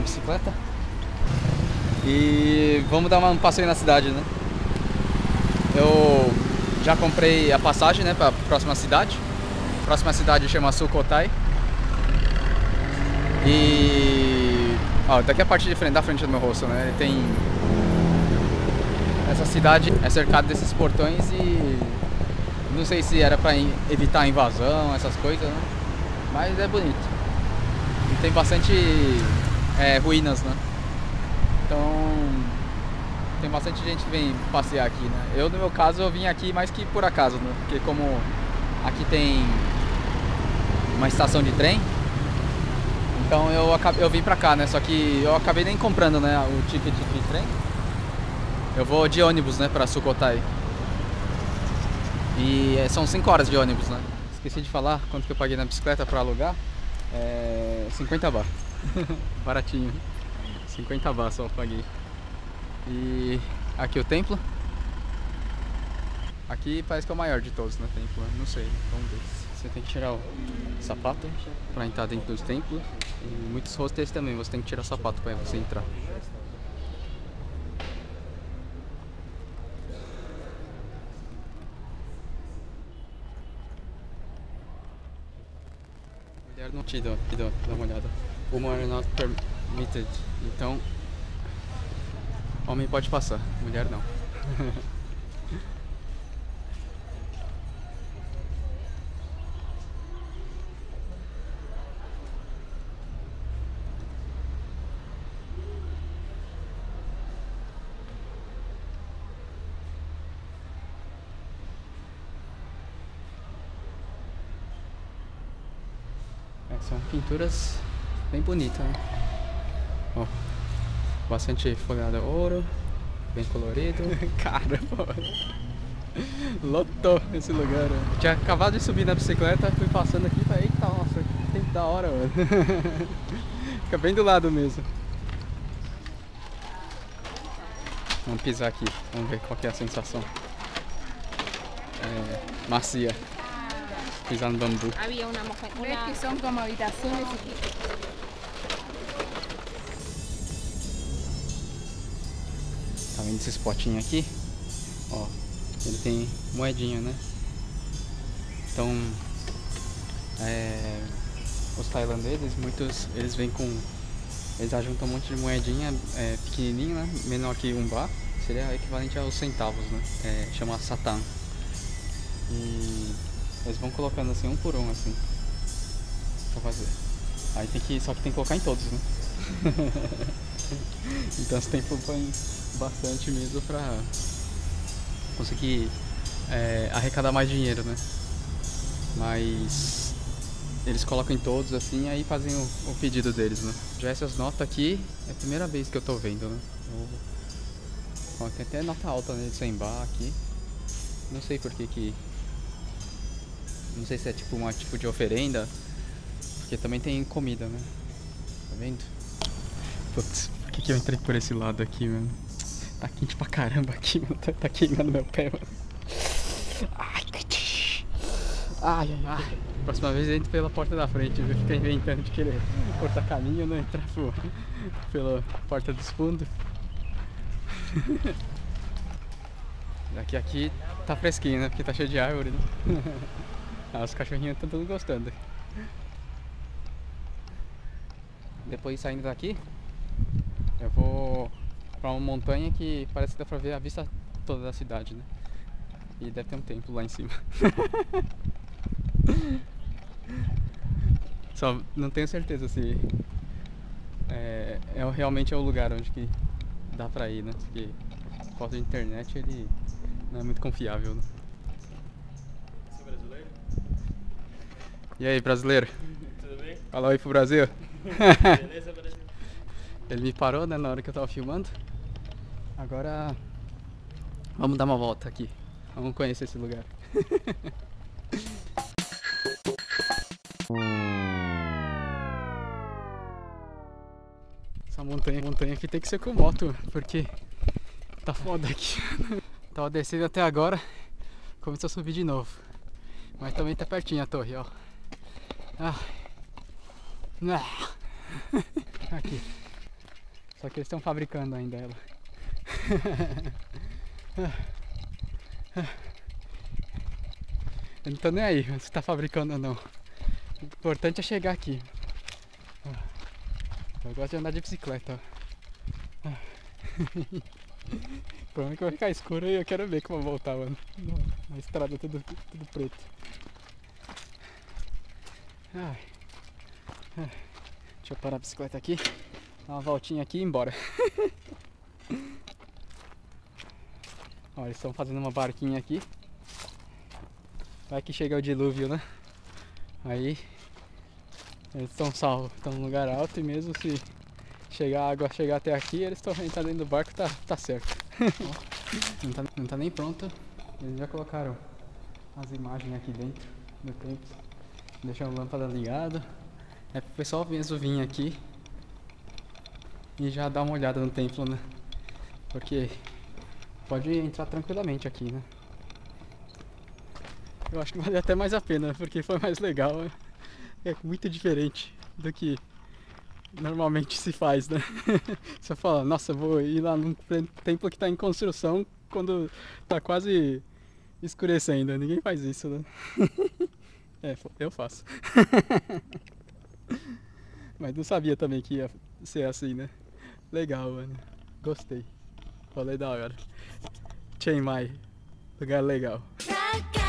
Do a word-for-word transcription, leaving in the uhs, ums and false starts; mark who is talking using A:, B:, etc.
A: bicicleta. E vamos dar um passeio na cidade, né? Eu já comprei a passagem, né, para a próxima cidade. A próxima cidade chama Sukhothai. E ó, daqui a parte de frente, da frente do meu rosto, né? Tem essa cidade é cercada desses portões e não sei se era para evitar a invasão, essas coisas, né? Mas é bonito. E tem bastante é, ruínas, né? Então tem bastante gente que vem passear aqui, né? Eu, no meu caso, eu vim aqui mais que por acaso, né? Porque como aqui tem uma estação de trem, então eu, acabei, eu vim pra cá, né? Só que eu acabei nem comprando, né, o ticket de trem. Eu vou de ônibus, né, pra Sukhothai. E são cinco horas de ônibus, né? Esqueci de falar quanto que eu paguei na bicicleta pra alugar. É cinquenta baht. Baratinho. cinquenta baht só eu paguei. E aqui o templo. Aqui parece que é o maior de todos, né, templo. Não sei, vamos ver. Você tem que tirar o sapato para entrar dentro dos templos. E muitos hostels também, você tem que tirar o sapato para você entrar. Mulher não te dá, te dá, dá uma olhada. Women are not permitted. Então, homem pode passar, mulher não. São pinturas bem bonitas, né? Ó, bastante folhada ouro, bem colorido. Caramba, lotou esse lugar. Né? Eu tinha acabado de subir na bicicleta, fui passando aqui e falei, eita, nossa, que tempo da hora, mano. Fica bem do lado mesmo. Vamos pisar aqui, vamos ver qual que é a sensação. É, macia. Pisar no bambu.
B: Había una mujer,
C: Ves
B: una...
C: que son como habitaciones y
A: Tá vendo esse potinho aqui? Ó, ele tem moedinha, né? Então, é, os tailandeses, muitos, eles vêm com... Eles ajuntam um monte de moedinha é, pequenininha, né? Menor que um baht. Seria equivalente aos centavos, né? É, chama satang. E... eles vão colocando assim, um por um, assim, pra fazer. Aí tem que, só que tem que colocar em todos, né? Então você tem que pôr bastante mesmo pra conseguir é, arrecadar mais dinheiro, né? Mas eles colocam em todos assim, aí fazem o, o pedido deles, né? Já essas notas aqui é a primeira vez que eu tô vendo, né? Eu, ó, tem até nota alta, né, de cem baht aqui. Não sei por que que... Não sei se é tipo uma tipo de oferenda, porque também tem comida, né? Tá vendo? Putz, por que que eu entrei por esse lado aqui, mano? Tá quente pra caramba aqui, mano. Tá, tá queimando meu pé, mano. Ai, ai, ai, ai. Próxima vez eu entro pela porta da frente, viu? Fica inventando de querer cortar caminho, não entrar por, pela porta dos fundos. Aqui, aqui tá fresquinho, né? Porque tá cheio de árvore, né? Ah, os cachorrinhos estão todos gostando. Depois, saindo daqui, eu vou pra uma montanha que parece que dá pra ver a vista toda da cidade, né? E deve ter um templo lá em cima. Só não tenho certeza se é, é realmente é o lugar onde que dá pra ir, né? Porque a foto de internet ele não é muito confiável, né? E aí, brasileiro?
D: Tudo bem?
A: Fala oi pro Brasil.
D: Beleza, Brasil?
A: Ele me parou, né, na hora que eu tava filmando. Agora vamos dar uma volta aqui. Vamos conhecer esse lugar. Essa montanha, montanha aqui tem que ser com moto, porque tá foda aqui. Tava descendo até agora, começou a subir de novo. Mas também tá pertinho a torre, ó. Ah. Ah. Aqui. Só que eles estão fabricando ainda ela. Eu não tô nem aí se tá fabricando ou não. O importante é chegar aqui. Eu gosto de andar de bicicleta. O problema é que vai ficar escuro e eu quero ver como eu voltar, mano. Na estrada tudo, tudo preto. Ai. Deixa eu parar a bicicleta aqui, dar uma voltinha aqui e ir embora. Ó, eles estão fazendo uma barquinha aqui. Vai que chega o dilúvio, né? Aí eles estão salvos, estão num lugar alto e mesmo se chegar a água chegar até aqui, eles estão entrando dentro do barco, tá, tá certo. não, tá, não tá nem pronto, eles já colocaram as imagens aqui dentro do templo, deixaram a lâmpada ligada. É pro pessoal mesmo vir aqui e já dar uma olhada no templo, né? Porque pode entrar tranquilamente aqui, né? Eu acho que vale até mais a pena, porque foi mais legal, né? É muito diferente do que normalmente se faz, né? Você fala, nossa, eu vou ir lá num templo que está em construção quando tá quase escurecendo. Ninguém faz isso, né? É, eu faço. Mas não sabia também que ia ser assim, né? Legal, mano. Gostei. Falei da hora. Chiang Mai, lugar legal.